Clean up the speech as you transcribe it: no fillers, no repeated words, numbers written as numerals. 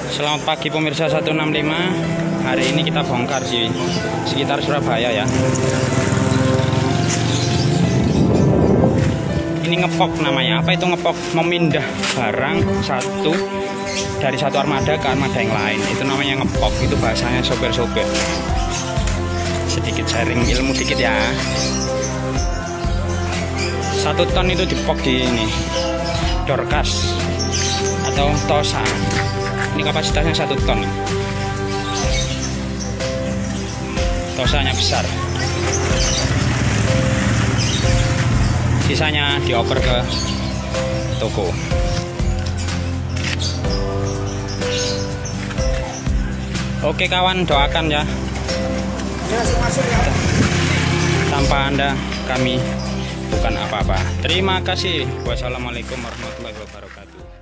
Selamat pagi pemirsa 165. Hari ini kita bongkar di sekitar Surabaya ya. Ini ngepok namanya. Apa itu ngepok? Memindah barang dari satu armada ke armada yang lain. Itu namanya ngepok. Itu bahasanya sopir-sopir. Sedikit sharing ilmu dikit ya. 1 ton itu dipok di ini Dorcas atau Tosa. Ini kapasitasnya 1 ton. Tosanya besar. Sisanya dioper ke toko. Oke kawan, doakan ya. Tanpa Anda kami bukan apa-apa. Terima kasih. Wassalamualaikum warahmatullahi wabarakatuh.